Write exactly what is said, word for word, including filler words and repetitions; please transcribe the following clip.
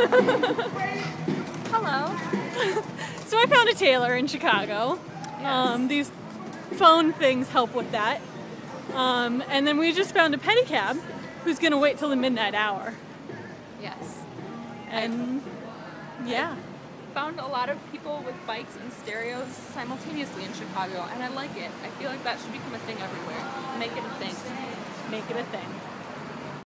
Hello. So I found a tailor in Chicago. Yes. Um, these phone things help with that. Um, and then we just found a pedicab who's going to wait till the midnight hour. Yes. And yeah. Found a lot of people with bikes and stereos simultaneously in Chicago, and I like it. I feel like that should become a thing everywhere. Make it a thing. Make it a thing.